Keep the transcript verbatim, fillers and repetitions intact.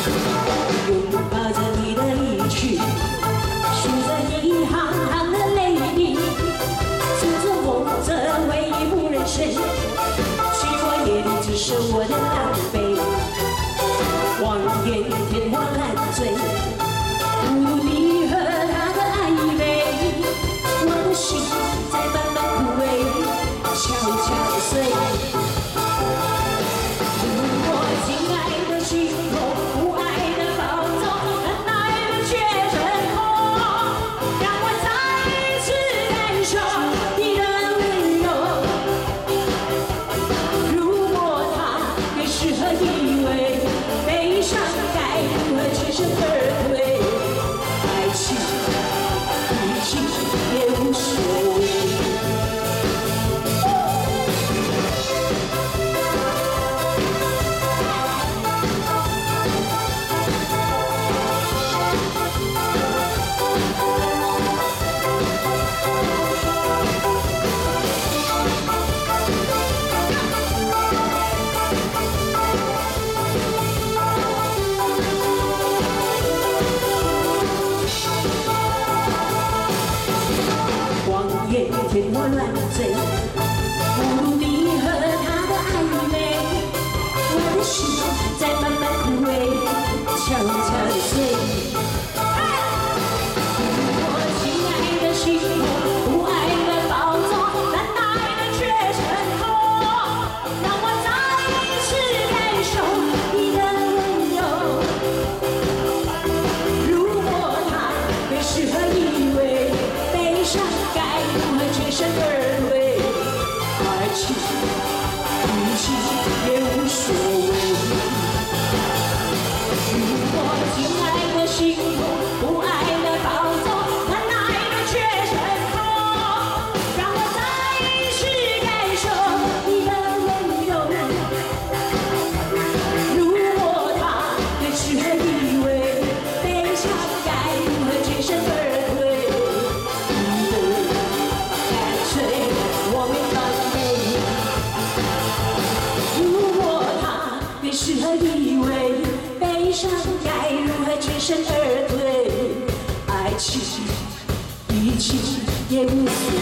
拥抱着你的离去，数着一行行的泪滴，数着我这唯一无人身，寂寞夜里只剩我的狼狈，望眼天荒烂醉，不如你和他的暧昧，我的心在慢慢枯萎，悄悄碎。 天荒乱坠，不如你和他的暧昧，我的心在慢慢枯萎，悄悄碎。我亲爱的心痛，不爱的暴走，难耐的却挣脱，让我再一次感受你的温柔。如果他会适合以为悲伤该。 全身而退，爱情、运气也无所谓。如果亲爱的心痛，不爱的暴走，难耐的却挣脱，让我再一次感受你的温柔。如果他对适合以为悲伤该如何全身而退。 适合以为悲伤该如何全身而退，爱情、义气也无所